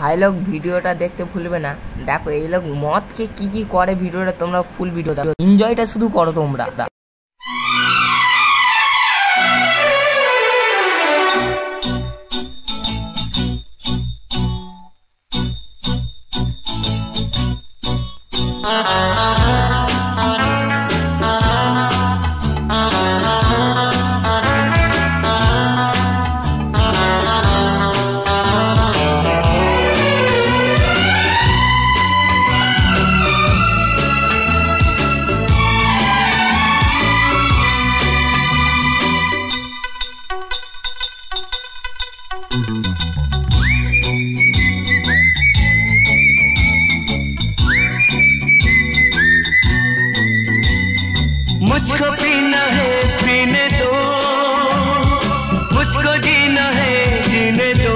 ভাই লোক ভিডিওটা দেখতে ভুলবে না। দেখো এই লোক মদ কে কি করে, ভিডিওটা তোমরা ফুল ভিডিও দেখো, এনজয়টা শুধু করো তোমরা। मुझको पीना है पीने दो, मुझको जीना है जीने दो,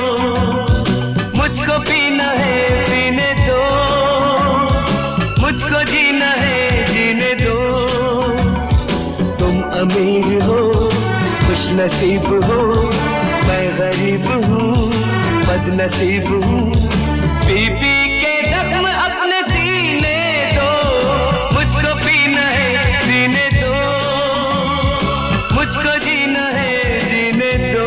मुझको पीना है पीने दो, मुझको जीना है जीने दो। तुम अमीर हो खुश नसीब हो, मैं गरीब हूँ बदनसीब हूँ। पी पी के जख्म अपने सीने दो, मुझको पीना है जीने दो, मुझको जीना है जीने दो।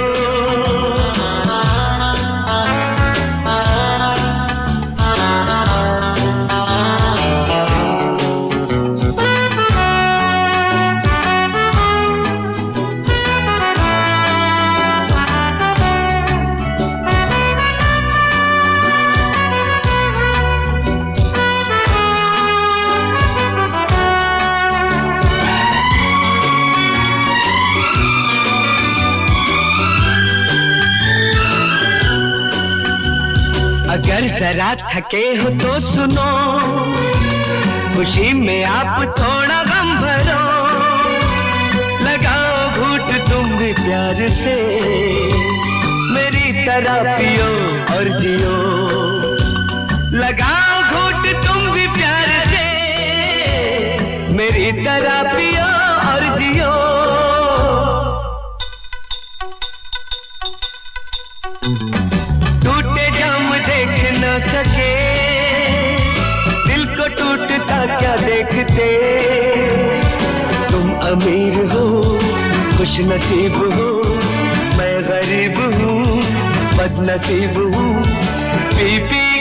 अगर जरा थके हो तो सुनो, खुशी में आप थोड़ा गम भरो, लगाओ घूंट तुम भी प्यार से, मेरी तरह पियो और जियो। लगाओ घूंट तुम भी प्यार से, मेरी तरह पियो और जियो। टूटे जाम देख न सके, दिल को टूटता क्या देखते। तुम अमीर हो खुश नसीब हो, मैं गरीब हूँ बदनसीब हूँ। P P